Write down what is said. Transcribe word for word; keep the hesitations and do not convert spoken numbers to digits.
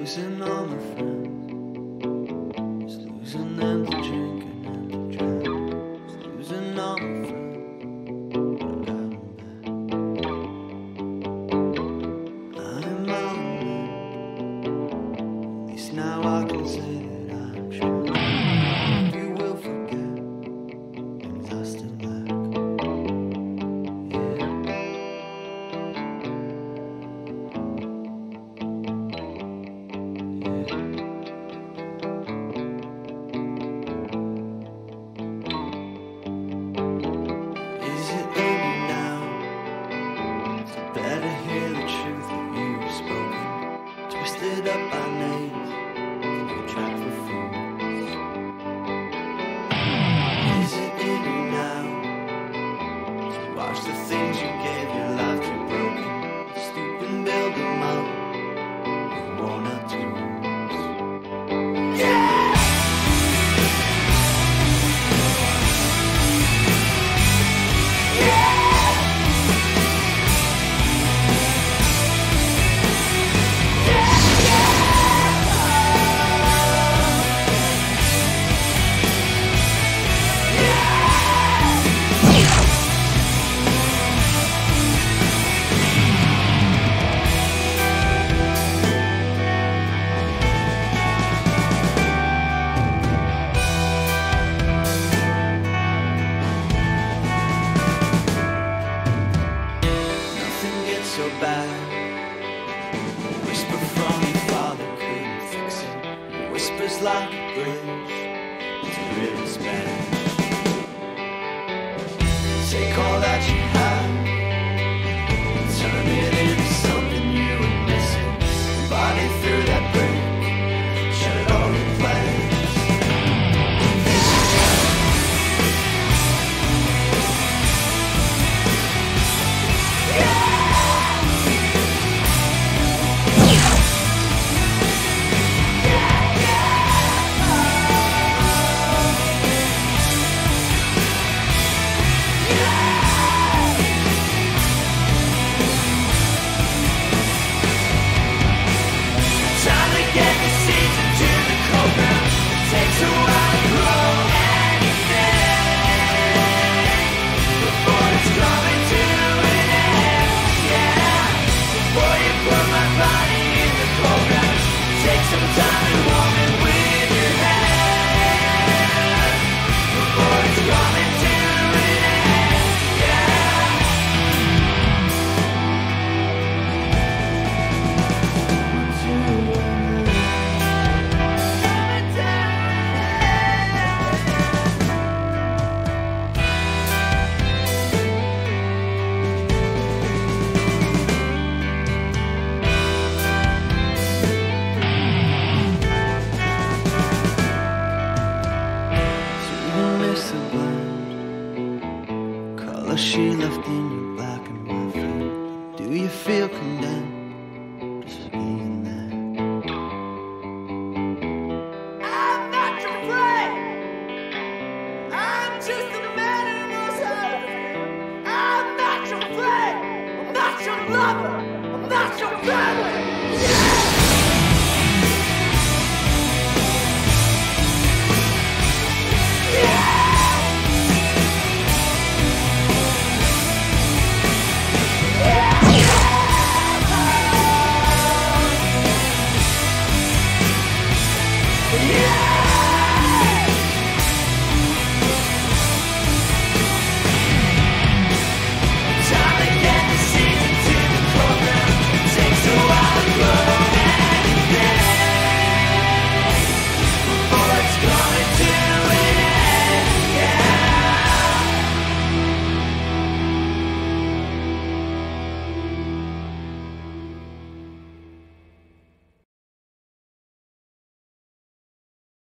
losing all my friends, just losing them to drinking and to drink, just losing all my friends, but I got them back. I'm all alone, at least now I can say that I'm sure you will forget things I still lack. Twisted up by names, no track for fools. Is it in you now to watch the things you gave your life to broken, stoop and build them up with worn out tools? Yeah! So bad, a whisper from your father couldn't fix it. It whispers like a bridge to river's bend. Take all that you have, turn it into something you were missing. Body through that break, shut it all in place. Color she left in your black and white feet. Do you feel condemned just for being there? I'm not your friend. I'm just a man who knows how to feel. I'm not your friend. I'm not your lover. I'm not your family.